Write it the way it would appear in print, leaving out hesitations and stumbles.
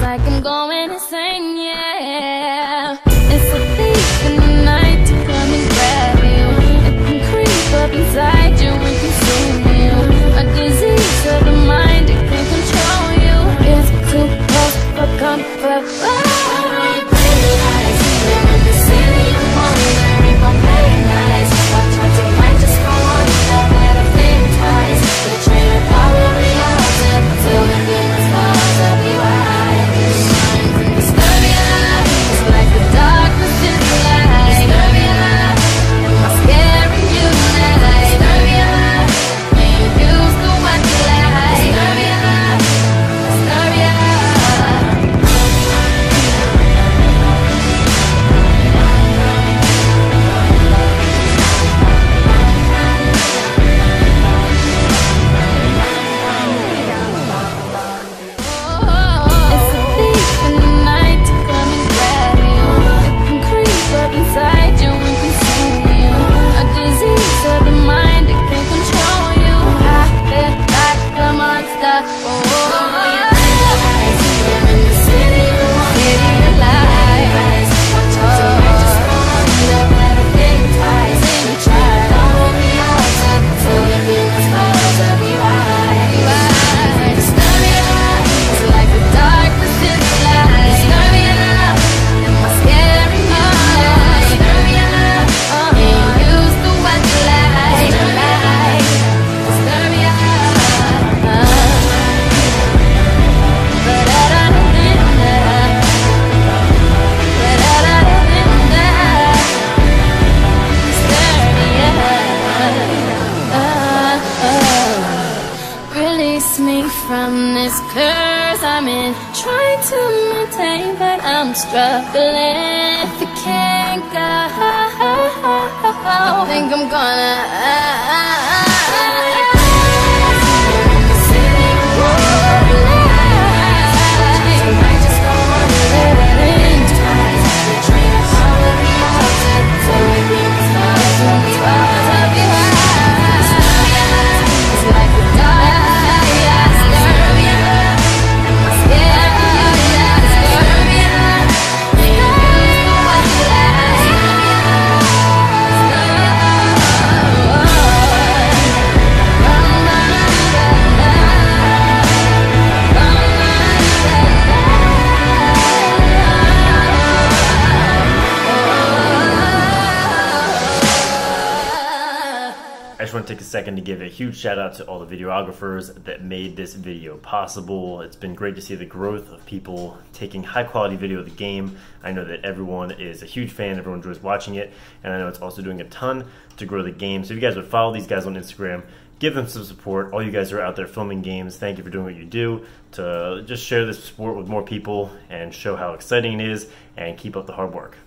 like I'm going insane, yeah. It's a thief in the night to come and grab you. It can creep up inside you and consume you. A disease of the mind, it can control you. It's too close for comfort. Me from this curse I'm in, trying to maintain, but I'm struggling. If you can't go, think I'm gonna I just want to take a second to give a huge shout out to all the videographers that made this video possible. It's been great to see the growth of people taking high quality video of the game. I know that everyone is a huge fan, everyone enjoys watching it, and I know it's also doing a ton to grow the game. So if you guys would follow these guys on Instagram, give them some support. All you guys are out there filming games. Thank you for doing what you do to just share this sport with more people and show how exciting it is, and keep up the hard work.